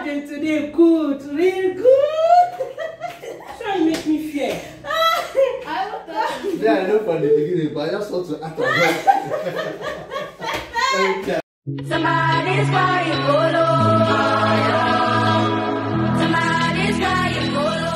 garden today good, real good. Try and make me fear. Yeah, I know from the beginning, but I just want to act on that. Somebody's crying, Bolo. Somebody's crying, Bolo.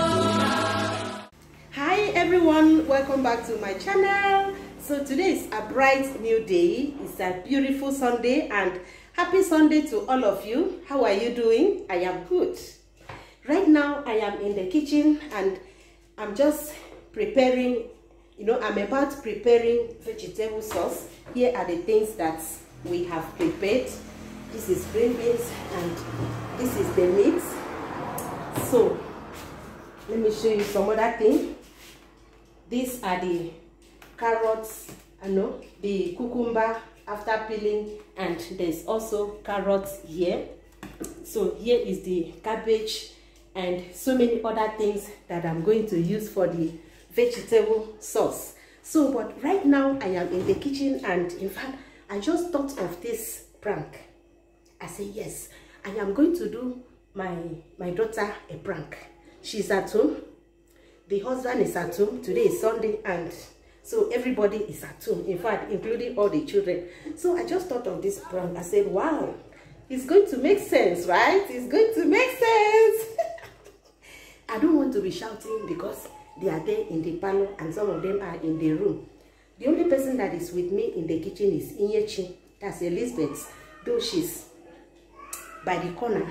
Hi everyone, welcome back to my channel. So today is a bright new day. It's a beautiful Sunday and happy Sunday to all of you. How are you doing? I am good. Right now I am in the kitchen and I'm just preparing, I'm about preparing vegetable sauce. Here are the things that we have prepared. This is green beans and this is the meat. So let me show you some other thing. These are the carrots, the cucumber after peeling, and there's also carrots here. So here is the cabbage and so many other things that I'm going to use for the vegetable sauce. So but right now I am in the kitchen and in fact I just thought of this prank. I say yes, I am going to do my daughter a prank. She's at home, the husband is at home, today is Sunday and so everybody is at home, in fact including all the children. So I just thought of this prank. I said wow, it's going to make sense, right? It's going to make sense. I don't want to be shouting because they are there in the parlor and some of them are in the room. The only person that is with me in the kitchen is Inyechi, that's Elizabeth, though she's by the corner,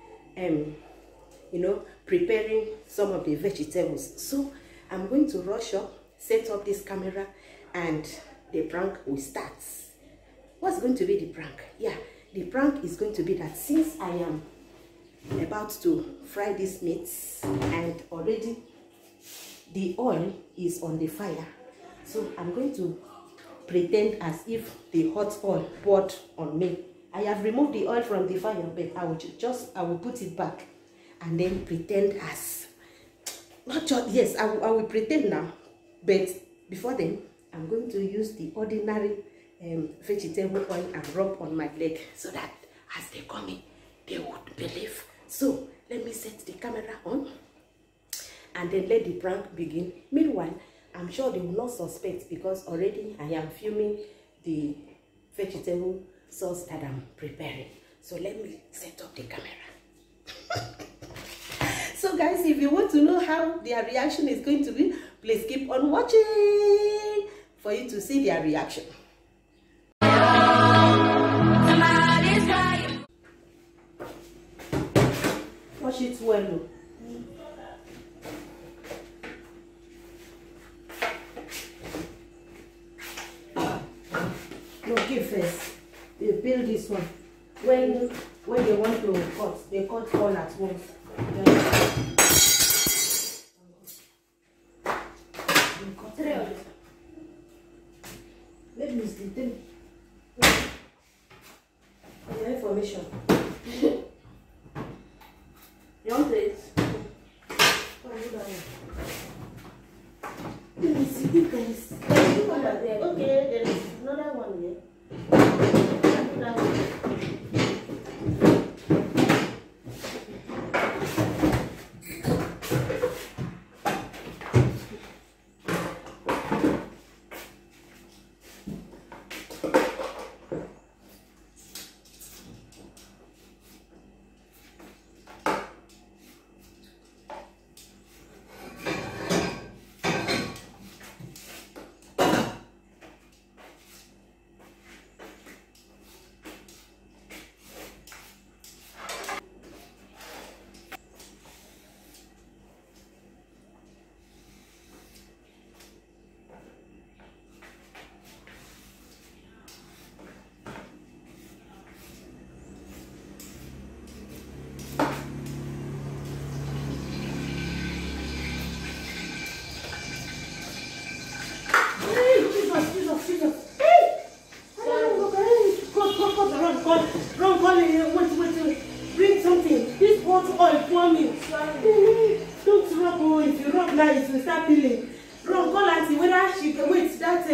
preparing some of the vegetables. So I'm going to rush up, set up this camera, and the prank will start. What's going to be the prank? Yeah, the prank is going to be that since I am about to fry these meats and already the oil is on the fire, so I'm going to pretend as if the hot oil poured on me. I have removed the oil from the fire, but I will put it back and then pretend as not just, yes, I will pretend now, but before then I'm going to use the ordinary vegetable oil and rub on my leg so that as they come in they would believe. So let me set the camera on and then let the prank begin. Meanwhile, I'm sure they will not suspect because already I am filming the vegetable sauce that I'm preparing. So let me set up the camera. So guys, if you want to know how their reaction is going to be, please keep on watching for you to see their reaction. Wash it well. No, give first. They build this one. When they want to cut, they cut all at once. Let me see them. The information. You want it? Let me see you guys. Okay, there is another one here. Another one. Bring something. This hot oil for me. Don't rub. Oh, if you rub now, it will start peeling. Run, call auntie whether she can wait that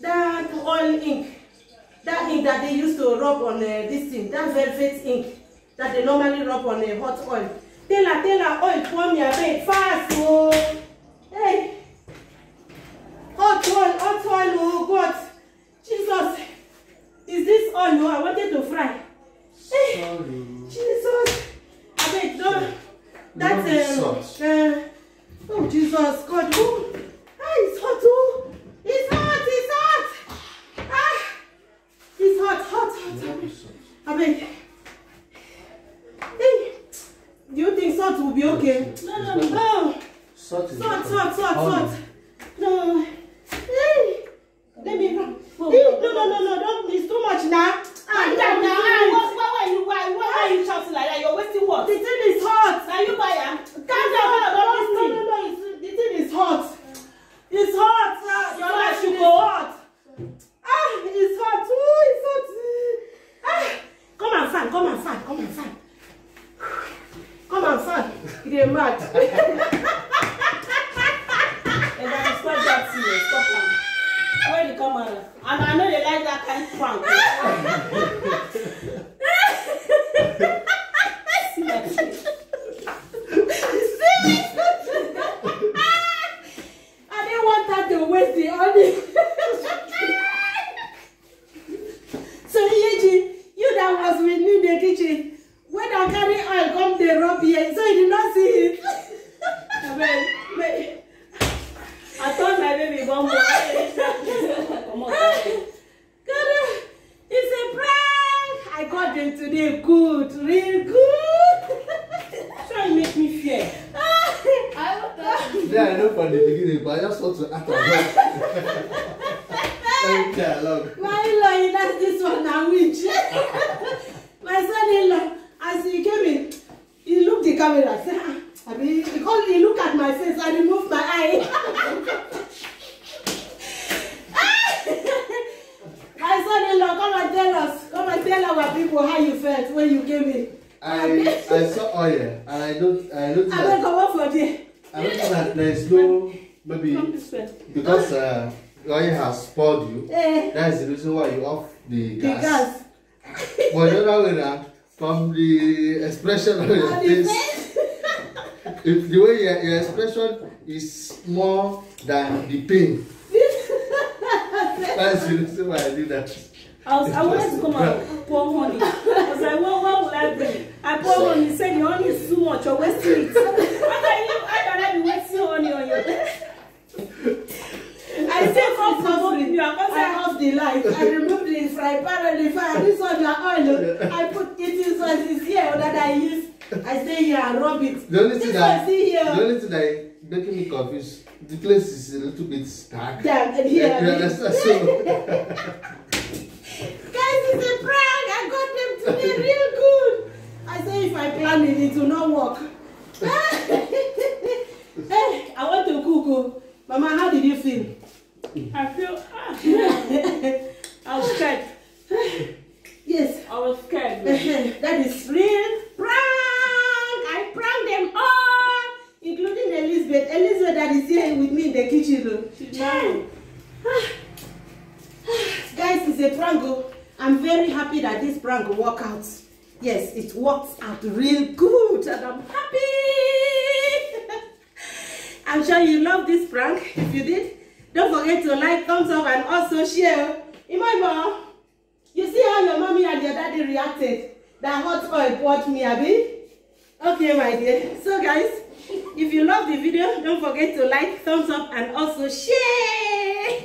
oil ink, that ink that they used to rub on this thing, that velvet ink. that they normally rub on a hot oil. Taylor, oil pour me a bit fast, oh. Hey. Hot oil, oh God. Jesus. Is this oil? No, I wanted to fry. Hey. Sorry. Jesus. I beg, no. That's oh Jesus, God. Oh. Ah, it's hot, oh. It's hot. Ah. It's hot. I beg. Hey. Do you think salt will be okay? No. Salt. No. Hey. Let me go. Hey. No. Don't. It's too much now. Calm down now. Why are you shouting like that? You're wasting what? The thing is hot. Now you buy it. Calm down. No. The thing is hot. It's hot. Your life should go hot. Ah, it's hot. Oh, it's hot. Ah. Come and fan. Come and fan. You're mad. And that is not that serious. Stop now. Where you come out? And I know they like that kind of prank. I didn't want that to waste the honey. So, Yeji, you that was with me in the kitchen. When I carry oil, come the rub here, so you did not see it. I thought my baby gone more. It's a prank. I got them today good, real good. Try and make me fear. Yeah, I know from the beginning, but I just want to act along. My in-law, that's this one now, which my son-in-law. As he came in, he looked the camera. Because he looked at my face, I removed my eye. My son-in-law, come and tell our people how you felt when you came in. I saw oil, and I looked that there is no, maybe because the oil has spoiled you. That is the reason why you off the gas. But the other way around, from the expression of your face, if the way your expression is more than the pain. That's the reason why I did that. I wanted to come and pour honey. I was like, what will I bring? I pour honey. He said, the honey is too much. You're wasting it. I don't be wasting honey on your I said, I off the light. I removed the fry pan and the fire. This one, the oil. I put it in so it's here that I use. I stay here and rub it. The only thing that is making me confused, the place is a little bit dark. Yeah, and here. Guys, it's a prank. I got them today real good. I say if I plan it will not work. Hey, I want to cook. Mama, how did you feel? I feel I was scared. Yes. I was scared. That is real prank. I pranked them all, including Elizabeth. Elizabeth that is here with me in the kitchen. She's married. Guys, it's a prank. I'm very happy that this prank will work out. Yes, it worked out real good and I'm happy. I'm sure you love this prank. If you did, don't forget to like, thumbs up and also share. Imagine, you see how your mommy and your daddy reacted? That hot oil poured me, Abby? Okay, my dear. So guys, if you love the video, don't forget to like, thumbs up and also share.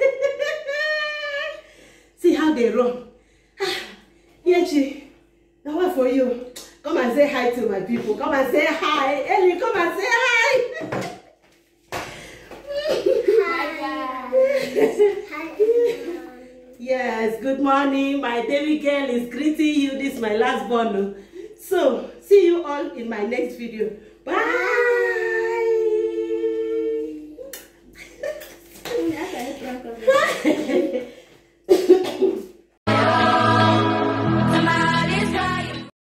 See how they run. Yechi, now what for you? Come and say hi to my people. Come and say hi. Ellie, come and say hi. Yes, good morning. My baby girl is greeting you. This is my last bundle. So, see you all in my next video.